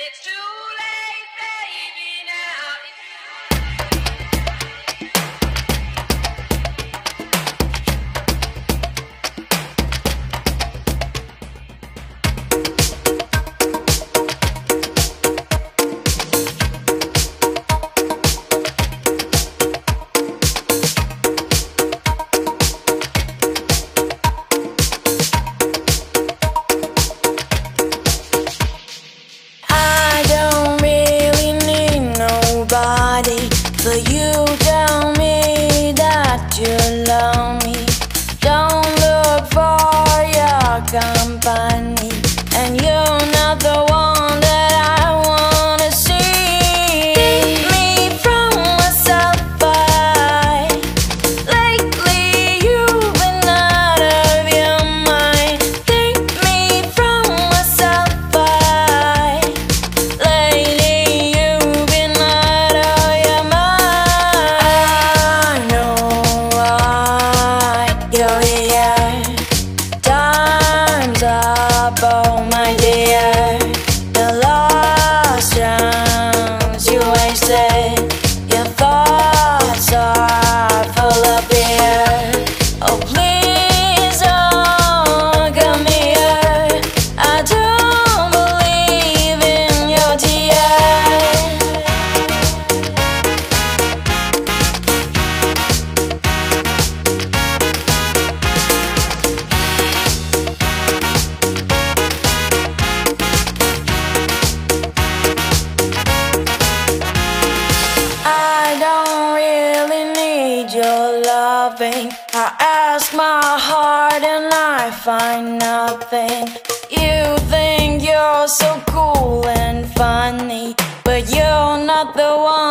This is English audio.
it's too late, baby, now. So you tell me that you love me. Don't look for your company, and you're not the one that I wanna see. Keep me from myself, but lately you've been out of your mind. Keep me from myself, but lately you've been out of your mind. Time's up, oh my dear. The lost chance you wasted. Your thoughts are full of fear. Oh please don't come here. I don't believe in your tears. Your loving, I ask my heart and I find nothing. You think you're so cool and funny, but you're not the one